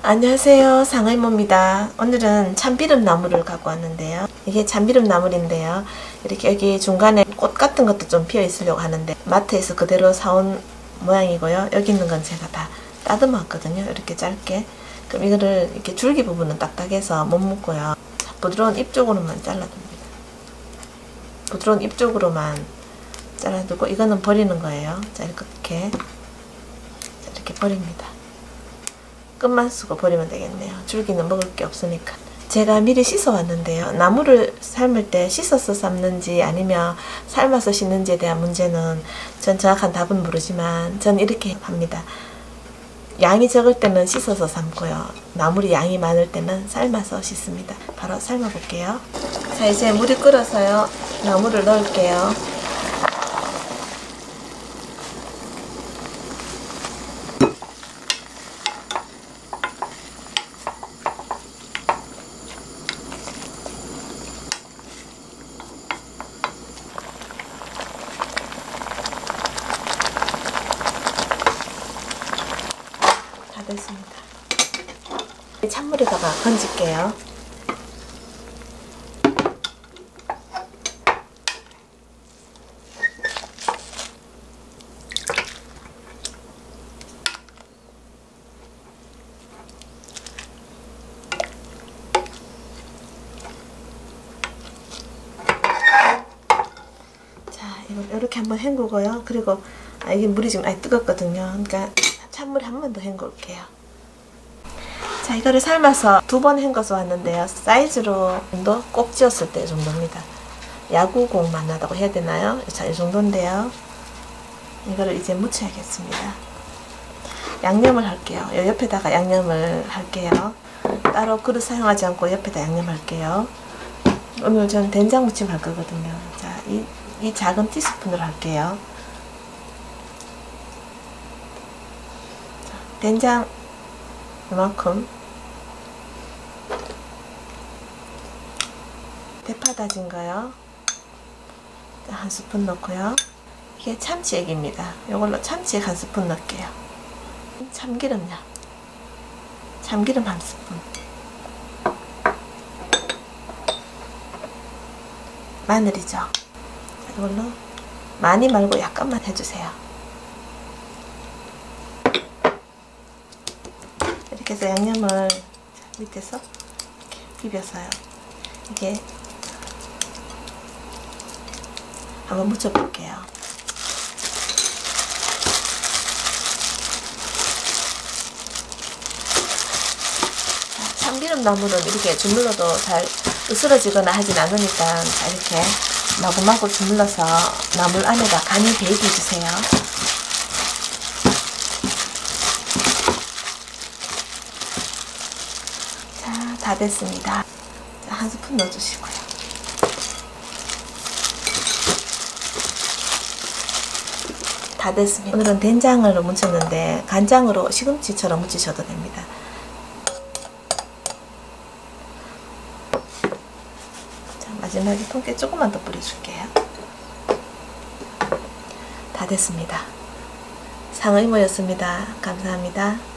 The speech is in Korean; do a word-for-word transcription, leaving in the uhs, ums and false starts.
안녕하세요, 상의모입니다. 오늘은 참비름 나무를 갖고 왔는데요. 이게 참비름 나물인데요. 이렇게 여기 중간에 꽃 같은 것도 좀 피어 있으려고 하는데 마트에서 그대로 사온 모양이고요. 여기 있는 건 제가 다 따듬어 왔거든요. 이렇게 짧게. 그럼 이거를 이렇게 줄기 부분은 딱딱해서 못 묶고요. 부드러운 잎 쪽으로만 잘라줍니다. 부드러운 잎 쪽으로만 잘라두고 이거는 버리는 거예요. 자, 이렇게 자, 이렇게 버립니다. 끝만 쓰고 버리면 되겠네요. 줄기는 먹을 게 없으니까. 제가 미리 씻어 왔는데요. 나무를 삶을 때 씻어서 삶는지 아니면 삶아서 씻는지에 대한 문제는 전 정확한 답은 모르지만 전 이렇게 합니다. 양이 적을 때는 씻어서 삶고요. 나물이 양이 많을 때는 삶아서 씻습니다. 바로 삶아 볼게요. 자, 이제 물이 끓어서요. 나물을 넣을게요. 됐습니다. 찬물에다가 건질게요. 자, 이걸 이렇게 한번 헹구고요. 그리고 아, 이게 물이 지금 아예 뜨겁거든요. 그러니까 찬물에 한 번 더 헹굴게요. 자, 이거를 삶아서 두 번 헹궈서 왔는데요. 사이즈로 정도 꼭 찧었을 때 정도입니다. 야구공 만나다고 해야 되나요? 자, 이 정도인데요. 이거를 이제 무쳐야겠습니다. 양념을 할게요. 이 옆에다가 양념을 할게요. 따로 그릇 사용하지 않고 옆에다 양념할게요. 오늘 전 된장 무침 할 거거든요. 자, 이, 이 작은 티스푼으로 할게요. 된장 이만큼, 대파 다진 거요 한 스푼 넣고요. 이게 참치액입니다. 이걸로 참치액 한 스푼 넣을게요. 참기름요, 참기름 한 스푼, 마늘이죠. 이걸로 많이 말고 약간만 해주세요. 이렇게 해서 양념을 밑에서 이렇게 비벼서요. 이게 한번 묻혀볼게요. 참기름 나물은 이렇게 주물러도 잘 으스러지거나 하진 않으니까 이렇게 마구마구 주물러서 나물 안에다 간이 배이게 해주세요. 다 됐습니다. 자, 한 스푼 넣어주시고요. 다 됐습니다. 오늘은 된장으로 묻혔는데 간장으로 시금치처럼 묻히셔도 됩니다. 자, 마지막에 통깨 조금만 더 뿌려줄게요. 다 됐습니다. 상의모였습니다. 감사합니다.